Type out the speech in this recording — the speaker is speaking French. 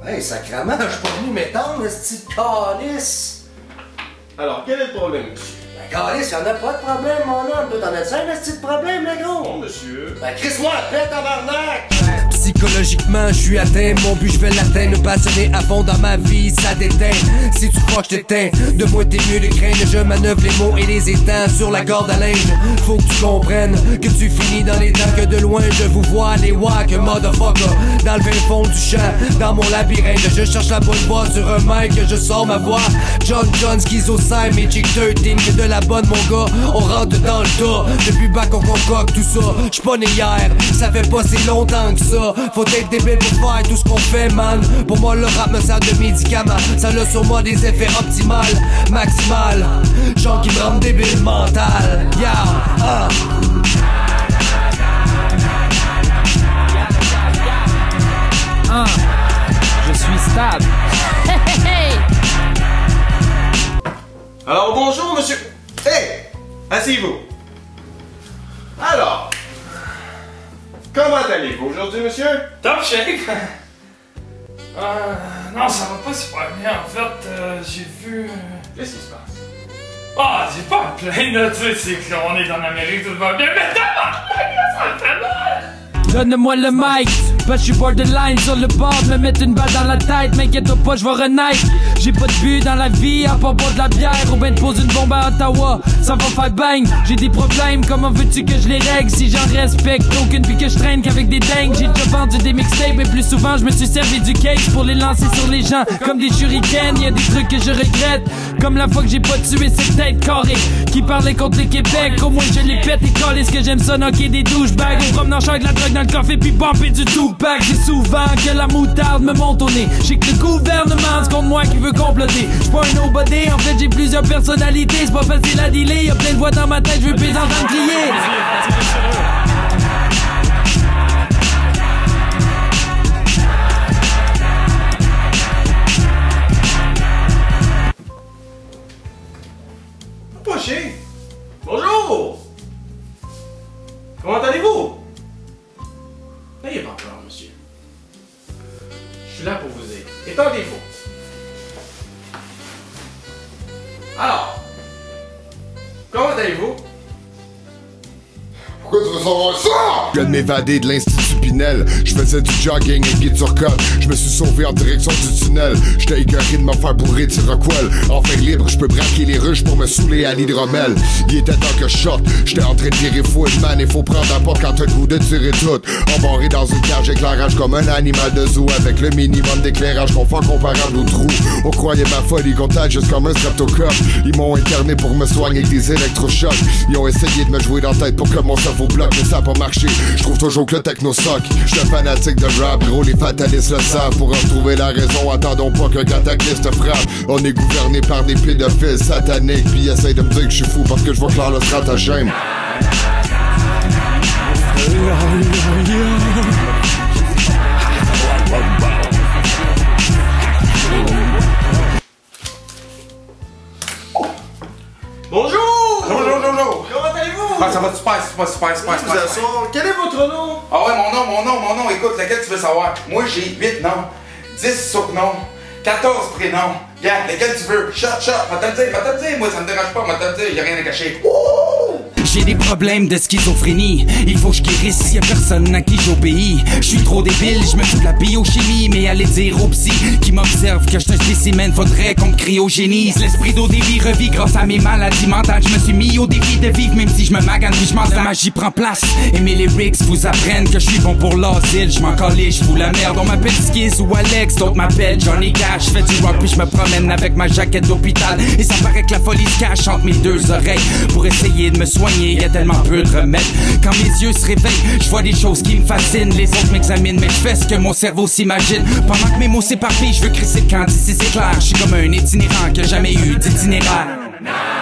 Hey, sacrément, je suis pas venu m'étendre, ce petit calice. Alors, quel est le problème, monsieur? Ben, calice, y'en a pas de problème, mon homme. Toi, t'en as-tu un petit problème, là, gros? Non, monsieur. Ben, crisse-moi la paix, tabarnak! Psychologiquement, je suis atteint, mon but je vais l'atteindre. Passionné à fond dans ma vie, ça déteint. Si tu crois que je t'éteins, de moi t'es mieux de craindre. Je manœuvre les mots et les étangs sur la corde à linge. Faut que tu comprennes que tu finis dans les dents, que de loin je vous vois les wack, motherfucker. Dans le fin fond du champ, dans mon labyrinthe, je cherche la bonne voix sur un mic, je sors ma voix. John, schizocène, Magic 13, que de la bonne mon gars. On rentre dans le tas, depuis bac on concocte tout ça. J'suis pas né hier, ça fait pas si longtemps que ça. Faut être débile pour faire tout ce qu'on fait, man. Pour moi le rap me sert de médicament. Ça a sur moi des effets optimales, maximal. Genre qui me rendent débile mental. Yeah, Je suis stable. Alors, bonjour, monsieur. Hey! Asseyez-vous. Alors, comment allez-vous aujourd'hui, monsieur? Top shape! Non, ça va pas super bien. En fait, j'ai vu... Qu'est-ce qui se passe? Ah, j'ai pas à me plaindre, là, tu sais, c'est qu'on est en Amérique, tout va bien, mais tabarnak, ça me fait mal! Donne-moi le mic, parce que je suis borderline sur le bord, me mettre une balle dans la tête, m'inquiète pas, je vais renaître. J'ai pas de but dans la vie, à part boire de la bière, ou ben te pose une bombe à Ottawa, ça va faire bang. J'ai des problèmes, comment veux-tu que je les règle? Si j'en respecte aucune puis que je traîne qu'avec des dingues. J'ai déjà vendu des mixtapes, mais plus souvent je me suis servi du cake pour les lancer sur les gens, comme des shurikens. Y'a des trucs que je regrette, comme la fois que j'ai pas tué cette tête carrée qui parlait contre le Québec. Au moins je les pète et colle, est-ce que j'aime ça knocker des douchebags ou promenant avec la drogue dans le café puis bumper du Tupac. J'ai souvent que la moutarde me monte au nez. J'ai que le gouvernement c'est contre moi qui veut comploter. J'suis pas un nobody, en fait j'ai plusieurs personnalités. C'est pas facile à dealer, y'a plein de voix dans ma tête, je veux plus entendre crier. Poché! Bonjour! Comment allez-vous? N'ayez pas peur, monsieur. Je suis là pour vous aider. Étendez-vous. Alors, comment allez-vous? Pourquoi tu veux savoir ça? Je viens de m'évader de l'Institut Pinel. Je faisais du jogging et Guy Turcotte. Je me suis sauvé en direction du tunnel. J'étais écœuré de me faire bourrer de Rockwell. En fer libre, je peux braquer les ruches pour me saouler à l'hydromel. Il était temps que je sorte. J'étais en train de tirer fou et man, il faut prendre la porte quand t'as le goût de tirer tout. Embarré dans une cage éclairage comme un animal de zoo. Avec le minimum d'éclairage confort comparable au trou. On croyait ma folie contagieuse comme un streptocoque. Ils m'ont interné pour me soigner avec des électrochocs. Ils ont essayé de me jouer dans la tête pour que mon cerveau bloque, mais ça a pas marché. Je trouve toujours que le techno sock. J'suis fanatique de rap, gros, les fatalistes le savent. Pour en retrouver la raison, attendons pas qu'un cataclysme frappe. On est gouverné par des pédophiles sataniques. Puis essaye de me dire que je suis fou parce que je vois clair le stratagème. Bonjour! Bonjour! Comment allez-vous? Ah, ça va super. Quel est votre nom? Ah ouais, mon nom, écoute, lequel tu veux savoir? Moi, j'ai 8 noms, 10 surnoms, 14 prénoms. Regarde, lequel tu veux? Shot, va te le dire, moi ça me dérange pas, va te le dire, y'a rien à cacher. J'ai des problèmes de schizophrénie. Il faut que je guérisse, y'a personne à qui j'obéis. Je suis trop débile, je me fous de la biochimie. Mais aller dire au psy qui m'observe que je suis un spécimen, faudrait qu'on me cryogénise. L'esprit d'Odévie revit grâce à mes maladies mentales. Je me suis mis au défi de vivre même si je me magane puis je m'en la magie prend place. Et mes lyrics vous apprennent que je suis bon pour l'asile. Je m'en calais, je fous la merde. On m'appelle Skiz ou Alex, d'autres m'appellent Johnny Cash. Je fais du rock puis je me promène avec ma jaquette d'hôpital. Et ça paraît que la folie se cache entre mes deux oreilles. Pour essayer de me soigner, y a tellement peu de remèdes. Quand mes yeux se réveillent, je vois des choses qui me fascinent. Les autres m'examinent, mais je fais ce que mon cerveau s'imagine. Pendant que mes mots s'éparpillent, je veux crisser le camp d'ici c'est clair. Je suis comme un itinérant qui a jamais eu d'itinéraire.